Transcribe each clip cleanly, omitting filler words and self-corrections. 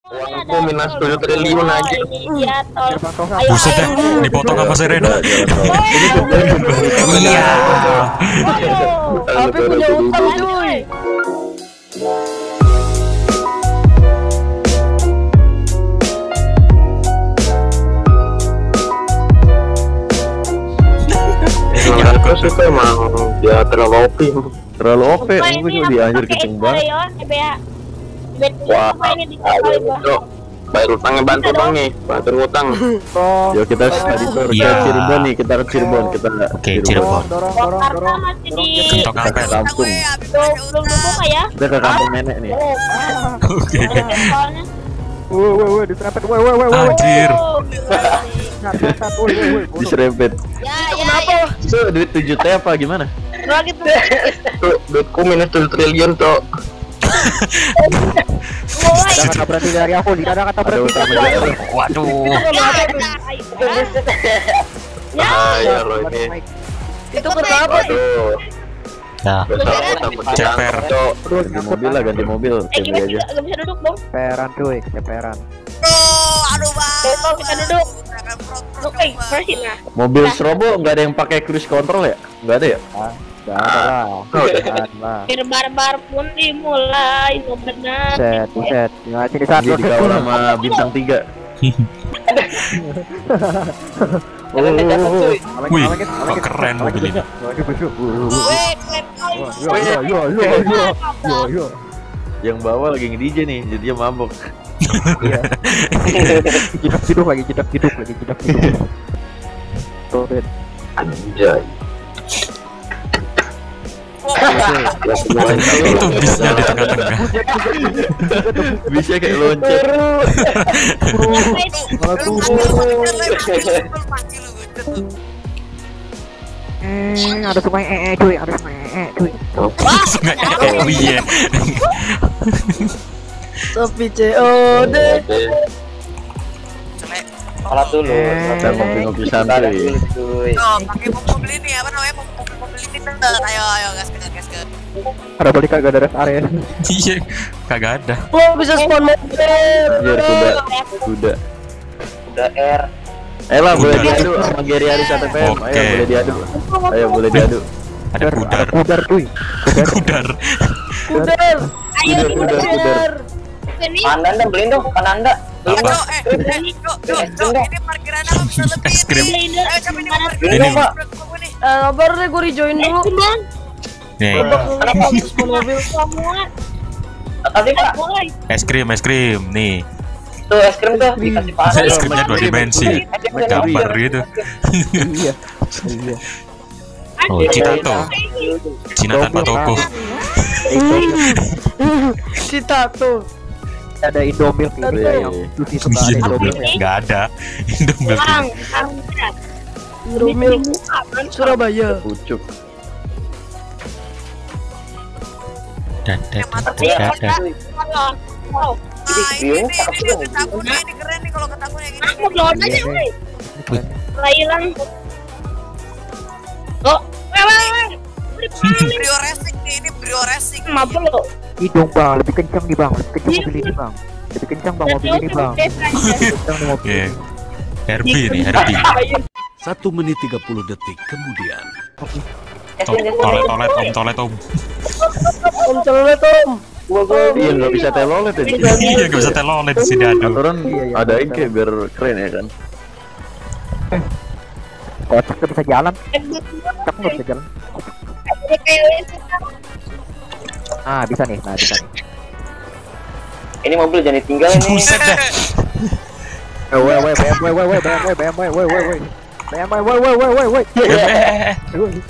Uangku minus 7 triliun aja. Iya, tol. Buset deh, dipotong sama Serena. Iya. Tapi punya utang cuy. Aku suka emang dia terlalu OP. Terlalu OP, gue juga dianjir kenceng banget. Wah, ayo, bayar utangnya, bantu dong nih, bantu utang. Yuk kita tadi tur ke Cirebon nih, kita ke Cirebon, kita. Oke, Cirebon. Karena masih di Ketok apa? Kampung. belum dibuka ya. Kita ke kampung nenek nih. Oke. Soalnya Woi, diserempet, woi. Anjir. Diserempet. ya Kenapa? Itu duit 7 T apa gimana? lagi tuh. Tuh, duitku minus 7 triliun tuh. Tidak kata berhenti dari aku, tidak ada kata berhenti. Waduh. Ya lo ini. Itu kenapa tuh? Nah, ceper. Ganti mobil lah, ganti mobil. Cebli aja. Gak bisa duduk dong. Keperan cuy, keperan. Aduh bang. Betul, kita duduk. Duduk, masih nah. Mobil Strobo nggak ada yang pakai cruise control ya? Nggak ada ya? Gak ada lah. Jangan lah. Barbar pun dimulai sebenarnya. Buset. Nggak sini saat Dia dikawal sama bintang 3. Wih, kok keren mobil ini. Yang bawa lagi nge-DJ nih, jadi dia mabok. Jidak lagi. Tuh, Ben. Anjay. Itu bisnya di tengah-tengah. Bisa kayak loncat. Ada sungai cuy, ada sungai cuy. Sungai oh iya. Sopi COD. Salah dulu. Kita ngopi-ngopi santai. Pakai mobil ini apa namanya? Mobil ini tender. Ayo gas. Ada balik kagak ada rest area. Iya, kagak ada. Lo bisa spawn mobil. Anjir, kuda. Udah R. Lah boleh diadu sama Gary Aris ATPM. Ayo boleh diadu. Ayo boleh diadu. Ada kudar. Kudar cuy. Kudar. Ayo Kudar. Ini Anda beliin dong, kan Anda. Apa? Ini parkiran apa bisa lebih? Es krim. Ayo siapa ini mau parkir? Ini. Sabar deh, gue rejoin dulu. Nih, Kenapa harus spawn mobil semua? Tadi Pak, es krim nih. tuh es krim tuh dikasih Pak. Es krimnya 2 dimensi. Gambar gitu. Iya. Oh, Cina tanpa toko. Citato. Ada Indomilk ini yang susi suka Iya, Indomilk. nggak ada. Indomilk. Indomilk Surabaya. Pucuk. Dadah. Ini ketabungnya ini keren nih kalau ketabungnya gini. Aku down aja, woi. Hilang. Oh, Brio Racing nih, ini Brio Racing. mabuk lo. Hidung bang, lebih kencang nih bang, lebih kencang mobil ini bang. Lebih kencang bang mobil ini bang. Kencang nih mobil. Oke. Herbie nih, Herbie. 1 menit 30 detik kemudian. Tolet om. Om celet om. Iya nggak bisa telolet ya. Iya, nggak bisa telolet di sini aduh. Aturan adain kayak biar keren ya kan. Kocak nggak bisa jalan. Kocak nggak bisa jalan. Bisa nih. Ini mobil jangan ditinggal ini. Buset dah. BMW.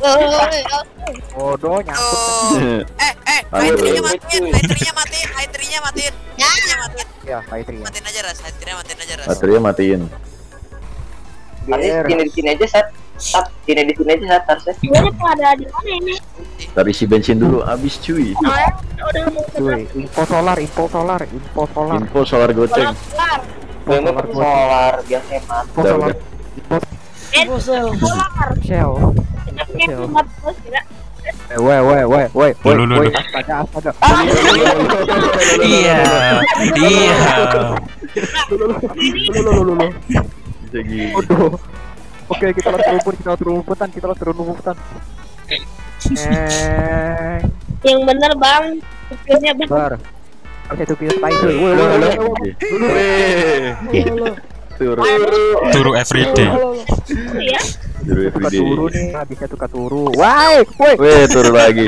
Bodoh nyangkut. High-tree-nya matiin. Ya, high-tree. Matiin aja Ras. Baterainya matiin. Nanti di sini aja Sat, di sini aja Sat harusnya. Ini ada di mana ini? Kita isi bensin dulu, habis cuy. Udah mau Cuy, info solar. Info solar goceng. kelar. Gue mau pakai solar biar hemat. Info solar. Solar. Shell. Kita punya 15 ya. Woi. Lu. Astaga. Iya. Waduh. Oke, kita turun rumputan. Yang bener bang, supirnya bang. Bar. Harus itu kita spider. Turu everyday. Iya. Turu nih, bisa tuh turu. Woi. Turun lagi.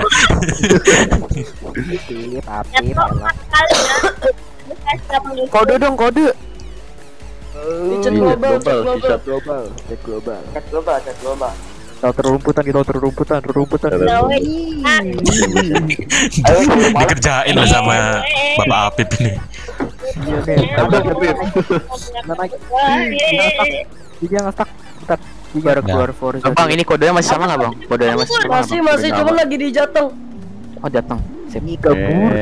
Tapi Jatuh kali ya. kode dong, kode. Chat global. Chat global. Kita turun rumputan. Dikerjain lah sama Bapak Apip ini. Iya nih. Dia ngestak. Bentar. Dia keluar force. Bang, ini kodenya masih sama nggak bang? Kodenya masih sama. Masih cuma lagi di Jateng. Oh jateng. Sip. Kabur.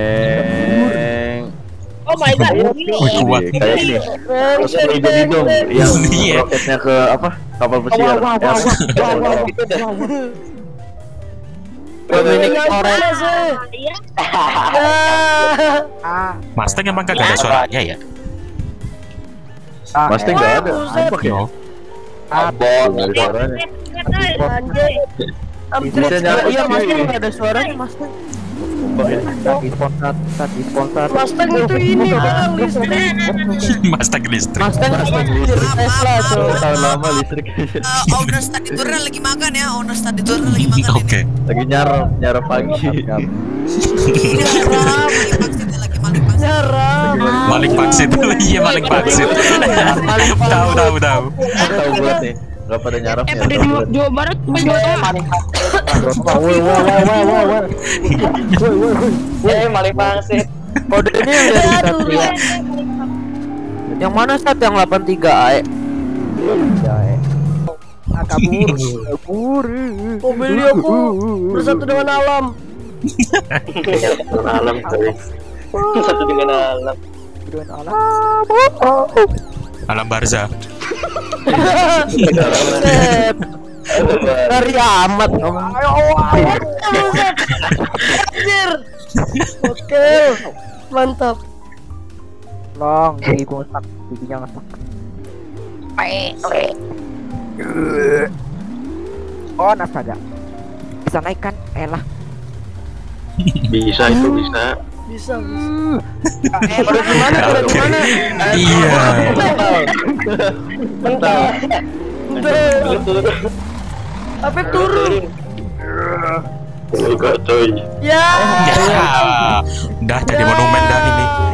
Oh my god. Wih, kuat. Kayak ini. Terus jadi dong yang roketnya ke apa? Kapal pesiar. Itu dah. Dominic Torres. Iya. Mustang emang kagak ada suaranya ya? Mustang nggak ada. Ampak ya. Abon nggak ada suaranya. Anjay. Bisa nyala. Iya, Mustang nggak ada suaranya, Mustang. Sponsor. Mustang itu ini bang, listrik. Mustang listrik. Mustang Tesla tuh. Tahun lama listrik. Owner study tournya lagi makan ya. Owner study tournya lagi makan ini. Oke. Lagi nyarap pagi. Maling pangsit. Iya, maling pangsit. Tahu. Tahu buat nih. Gak pada nyarapnya. Jawa Barat penjualnya Maling pangsit. Kode ini yang dari Satria. Yang mana Sat? Yang 83 AE? Kabur. Mobil aku bersatu dengan alam. Alam kali. Satu dengan alam. Alam Barza. Dari amat. Anjir. Oke. Mantap. Long, ibu ngesak, giginya ngesak. Oh, astaga. Bisa naik kan? Elah. Bisa itu bisa. Bisa. Udah gimana? Iya. Bentar. Apa turun? Enggak coy. Ya. Ya. Udah jadi monumen dah ini.